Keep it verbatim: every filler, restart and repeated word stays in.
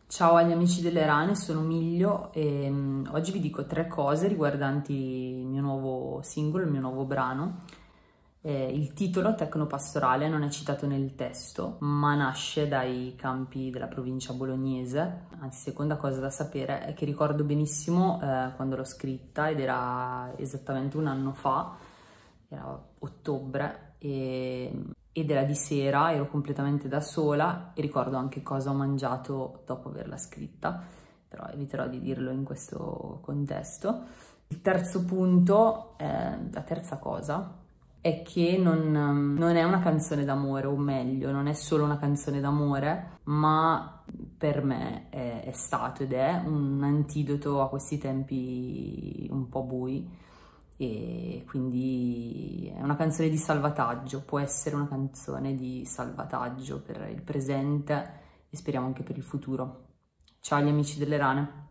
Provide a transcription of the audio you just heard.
Ciao agli amici delle rane, sono Miglio e um, oggi vi dico tre cose riguardanti il mio nuovo singolo, il mio nuovo brano. Eh, il titolo, Tecnopastorale, non è citato nel testo, ma nasce dai campi della provincia bolognese. Anzi, seconda cosa da sapere è che ricordo benissimo eh, quando l'ho scritta ed era esattamente un anno fa, era ottobre, e ed era di sera, ero completamente da sola e ricordo anche cosa ho mangiato dopo averla scritta, però eviterò di dirlo in questo contesto. Il terzo punto, eh, la terza cosa, è che non, non è una canzone d'amore, o meglio, non è solo una canzone d'amore, ma per me è, è stato ed è un antidoto a questi tempi un po' bui. E quindi è una canzone di salvataggio, può essere una canzone di salvataggio per il presente e speriamo anche per il futuro. Ciao agli amici delle rane!